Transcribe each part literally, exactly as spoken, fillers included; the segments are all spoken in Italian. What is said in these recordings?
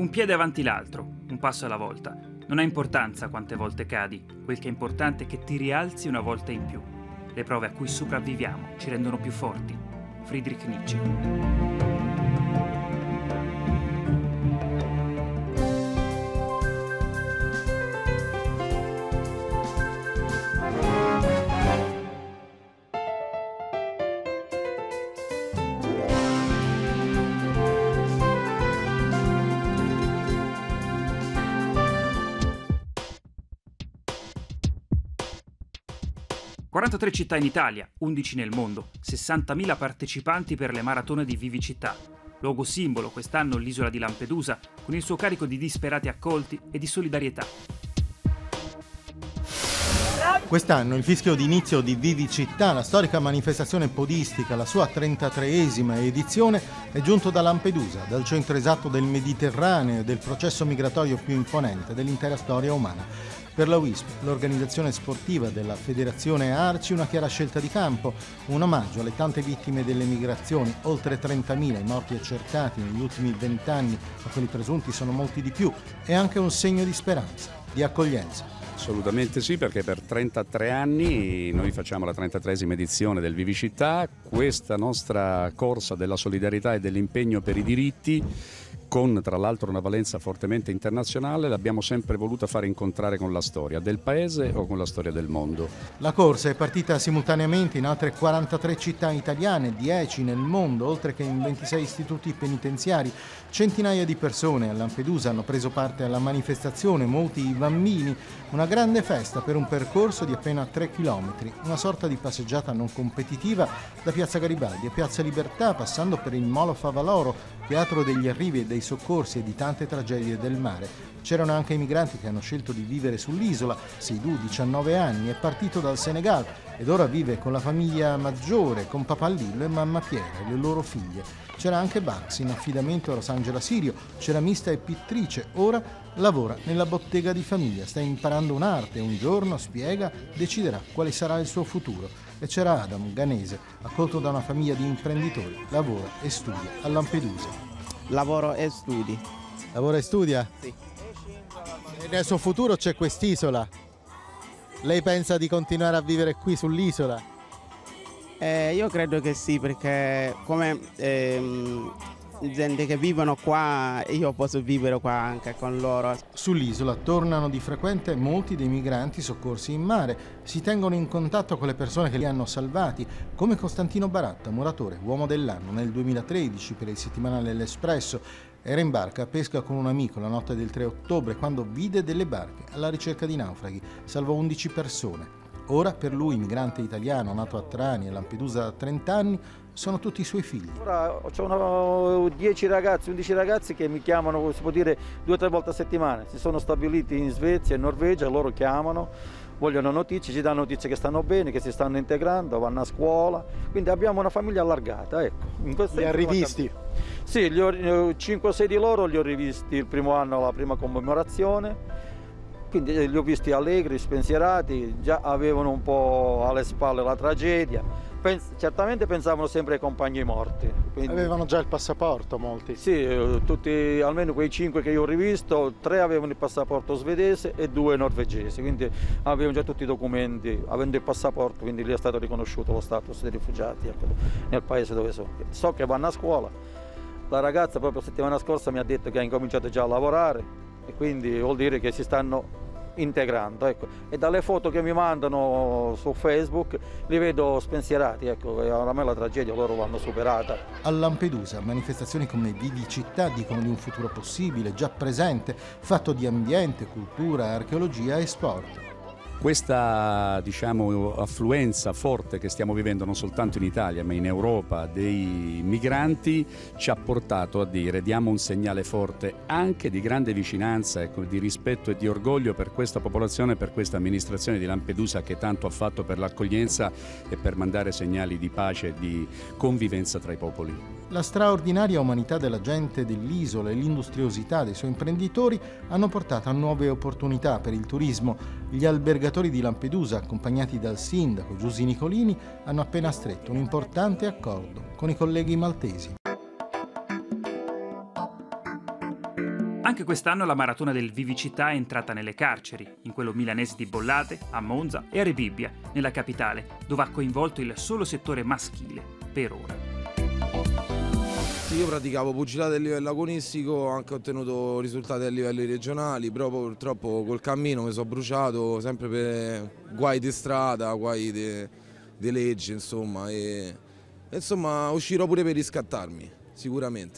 Un piede avanti l'altro, un passo alla volta. Non ha importanza quante volte cadi, quel che è importante è che ti rialzi una volta in più. Le prove a cui sopravviviamo ci rendono più forti. Friedrich Nietzsche. quarantatré città in Italia, undici nel mondo, sessantamila partecipanti per le maratone di Vivicità. Luogo simbolo quest'anno l'isola di Lampedusa, con il suo carico di disperati accolti e di solidarietà. Quest'anno il fischio d'inizio di Vivicità, la storica manifestazione podistica, la sua trentatreesima edizione, è giunto da Lampedusa, dal centro esatto del Mediterraneo e del processo migratorio più imponente dell'intera storia umana. Per la U I S P, l'organizzazione sportiva della Federazione Arci, una chiara scelta di campo, un omaggio alle tante vittime delle migrazioni, oltre trentamila i morti accertati negli ultimi vent'anni, ma quelli presunti sono molti di più, e anche un segno di speranza, di accoglienza. Assolutamente sì, perché per trentatré anni noi facciamo la trentatreesima edizione del Vivicità, questa nostra corsa della solidarietà e dell'impegno per i diritti, con tra l'altro una valenza fortemente internazionale, l'abbiamo sempre voluta fare incontrare con la storia del paese o con la storia del mondo. La corsa è partita simultaneamente in altre quarantatré città italiane, dieci nel mondo, oltre che in ventisei istituti penitenziari. Centinaia di persone a Lampedusa hanno preso parte alla manifestazione, molti i bambini, una grande festa per un percorso di appena tre chilometri, una sorta di passeggiata non competitiva da Piazza Garibaldi a Piazza Libertà, passando per il Molo Favaloro, teatro degli arrivi e dei soccorsi e di tante tragedie del mare. C'erano anche i migranti che hanno scelto di vivere sull'isola. Seydou, diciannove anni, è partito dal Senegal ed ora vive con la famiglia maggiore, con papà Lillo e mamma Piera e le loro figlie. C'era anche Banks in affidamento a Rosangela Sirio, ceramista e pittrice, ora lavora nella bottega di famiglia, sta imparando un'arte e un giorno, spiega, deciderà quale sarà il suo futuro. E c'era Adam, ghanese, accolto da una famiglia di imprenditori, lavora e studia a Lampedusa. Lavoro e studi. Lavora e studia? Sì. E nel suo futuro c'è quest'isola. Lei pensa di continuare a vivere qui sull'isola? Eh, io credo che sì, perché come ehm, gente che vivono qua, io posso vivere qua anche con loro. Sull'isola tornano di frequente molti dei migranti soccorsi in mare. Si tengono in contatto con le persone che li hanno salvati, come Costantino Baratta, muratore, uomo dell'anno nel duemilatredici per il settimanale L'Espresso. Era in barca a pesca con un amico la notte del tre ottobre quando vide delle barche alla ricerca di naufraghi. Salvò undici persone. Ora per lui, migrante italiano nato a Trani e Lampedusa da trenta anni, sono tutti i suoi figli. Ora ho dieci ragazzi, undici ragazzi che mi chiamano, si può dire, due o tre volte a settimana. Si sono stabiliti in Svezia e Norvegia, loro chiamano, vogliono notizie, ci danno notizie che stanno bene, che si stanno integrando, vanno a scuola. Quindi abbiamo una famiglia allargata, ecco. In li ha rivisti? Sì, cinque o sei di loro li ho rivisti il primo anno alla prima commemorazione. Quindi li ho visti allegri, spensierati, già avevano un po' alle spalle la tragedia. Pens- certamente pensavano sempre ai compagni morti. Quindi... Avevano già il passaporto molti? Sì, tutti, almeno quei cinque che io ho rivisto, tre avevano il passaporto svedese e due norvegesi, quindi avevano già tutti i documenti, avendo il passaporto, quindi lì è stato riconosciuto lo status dei rifugiati, ecco, nel paese dove sono. So che vanno a scuola, la ragazza proprio la settimana scorsa mi ha detto che ha incominciato già a lavorare e quindi vuol dire che si stanno integrando, ecco. E dalle foto che mi mandano su Facebook li vedo spensierati, ecco, e a me la tragedia loro l'hanno superata. A Lampedusa manifestazioni come Vivicità dicono di un futuro possibile, già presente, fatto di ambiente, cultura, archeologia e sport. Questa, diciamo, affluenza forte che stiamo vivendo non soltanto in Italia ma in Europa dei migranti ci ha portato a dire diamo un segnale forte anche di grande vicinanza, ecco, di rispetto e di orgoglio per questa popolazione, per questa amministrazione di Lampedusa che tanto ha fatto per l'accoglienza e per mandare segnali di pace e di convivenza tra i popoli. La straordinaria umanità della gente dell'isola e l'industriosità dei suoi imprenditori hanno portato a nuove opportunità per il turismo. Gli albergatori di Lampedusa, accompagnati dal sindaco Giusy Nicolini, hanno appena stretto un importante accordo con i colleghi maltesi. Anche quest'anno la maratona del Vivicità è entrata nelle carceri, in quello milanese di Bollate, a Monza e a Rebibbia, nella capitale, dove ha coinvolto il solo settore maschile, per ora. Io praticavo pugilato a livello agonistico, ho anche ottenuto risultati a livelli regionali, però purtroppo col cammino mi sono bruciato sempre per guai di strada, guai di legge, insomma, e insomma uscirò pure per riscattarmi, sicuramente.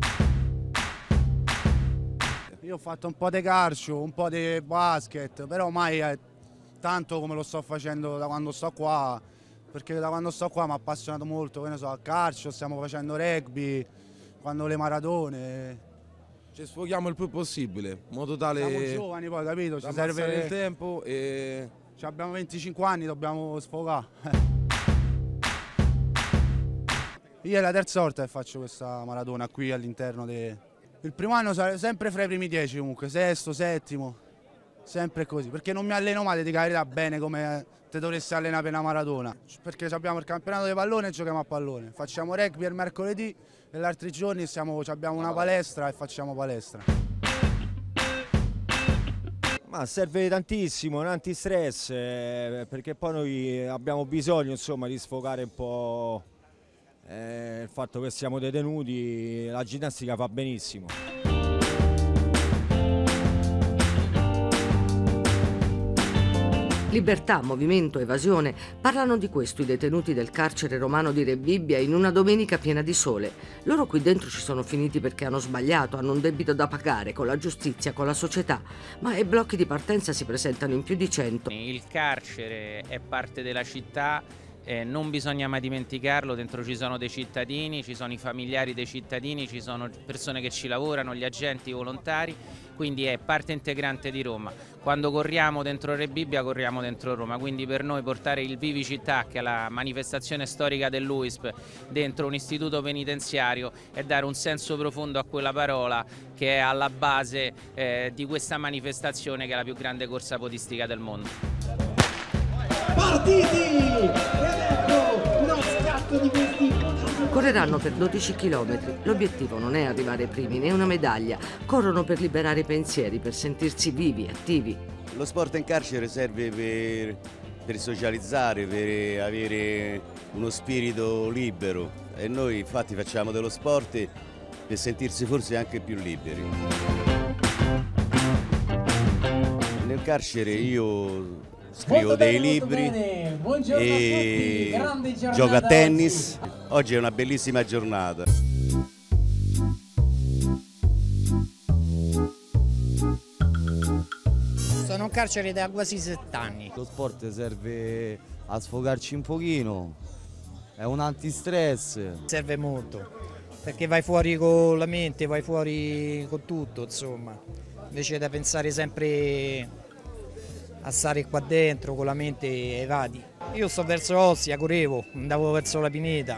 Io ho fatto un po' di calcio, un po' di basket, però mai è tanto come lo sto facendo da quando sto qua, perché da quando sto qua mi ha appassionato molto, che ne so, a calcio, stiamo facendo rugby, quando le maratone. Ci sfoghiamo il più possibile, in modo tale... Siamo giovani poi, capito? Ci serve il tempo e... Abbiamo venticinque anni, dobbiamo sfogare. Io è la terza volta che faccio questa maratona qui all'interno de... Il primo anno sarà sempre fra i primi dieci comunque, sesto, settimo, sempre così, perché non mi alleno mai, di carità, bene come te dovresti allenare per una maratona, perché abbiamo il campionato di pallone e giochiamo a pallone, facciamo rugby il mercoledì e gli altri giorni siamo, abbiamo una palestra e facciamo palestra. Ma serve tantissimo, un antistress, eh, perché poi noi abbiamo bisogno, insomma, di sfogare un po' eh, il fatto che siamo detenuti, la ginnastica fa benissimo. Libertà, movimento, evasione, parlano di questo i detenuti del carcere romano di Rebibbia in una domenica piena di sole. Loro qui dentro ci sono finiti perché hanno sbagliato, hanno un debito da pagare con la giustizia, con la società, ma i blocchi di partenza si presentano in più di cento. Il carcere è parte della città, eh, non bisogna mai dimenticarlo, dentro ci sono dei cittadini, ci sono i familiari dei cittadini, ci sono persone che ci lavorano, gli agenti, i volontari, quindi è parte integrante di Roma. Quando corriamo dentro Rebibbia corriamo dentro Roma, quindi per noi portare il Vivicità, che è la manifestazione storica dell'U I S P, dentro un istituto penitenziario è dare un senso profondo a quella parola che è alla base eh, di questa manifestazione che è la più grande corsa podistica del mondo. Partiti! Ed ecco uno scatto di questi. Correranno per dodici chilometri. L'obiettivo non è arrivare primi né una medaglia. Corrono per liberare i pensieri, per sentirsi vivi, attivi. Lo sport in carcere serve per, per socializzare, per avere uno spirito libero e noi infatti facciamo dello sport per sentirsi forse anche più liberi. Nel carcere io scrivo dei libri e gioco a tennis. Oggi è una bellissima giornata. Sono in carcere da quasi sette anni. Lo sport serve a sfogarci un pochino, è un antistress. Serve molto, perché vai fuori con la mente, vai fuori con tutto, insomma. Invece da pensare sempre a stare qua dentro con la mente evadi. Io sto verso Ostia, correvo, andavo verso la Pineta.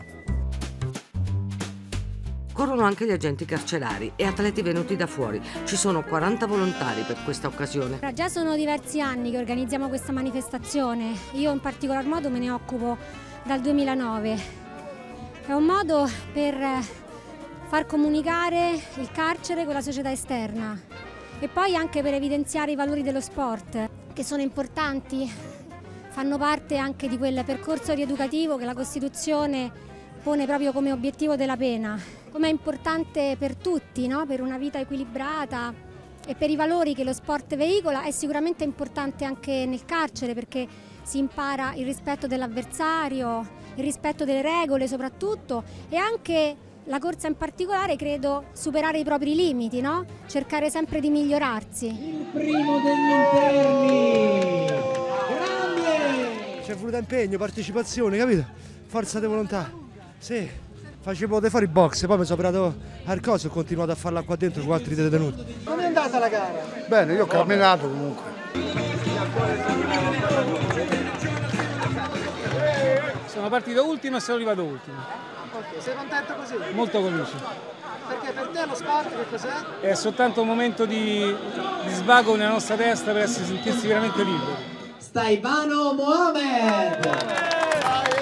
Corrono anche gli agenti carcerari e atleti venuti da fuori. Ci sono quaranta volontari per questa occasione. Già sono diversi anni che organizziamo questa manifestazione. Io in particolar modo me ne occupo dal duemilanove. È un modo per far comunicare il carcere con la società esterna e poi anche per evidenziare i valori dello sport, che sono importanti, fanno parte anche di quel percorso rieducativo che la Costituzione pone proprio come obiettivo della pena. Come è importante per tutti, no? Per una vita equilibrata e per i valori che lo sport veicola, è sicuramente importante anche nel carcere, perché si impara il rispetto dell'avversario, il rispetto delle regole soprattutto, e anche la corsa in particolare, credo, superare i propri limiti, no? Cercare sempre di migliorarsi. Il primo degli interni, grande! C'è voluto impegno, partecipazione, capito? Forza di volontà, sì. Facevo di fare il box, poi mi sono operato al coso e ho continuato a farla qua dentro con altri detenuti. Come è andata la gara? Bene, io ho camminato comunque. Sono partito ultimo e sono arrivato ultimo. Ok, sei contento così? Molto felice. Perché per te lo sport che cos'è? È soltanto un momento di, di svago nella nostra testa per essere, sentirsi veramente liberi. Staivano Mohamed!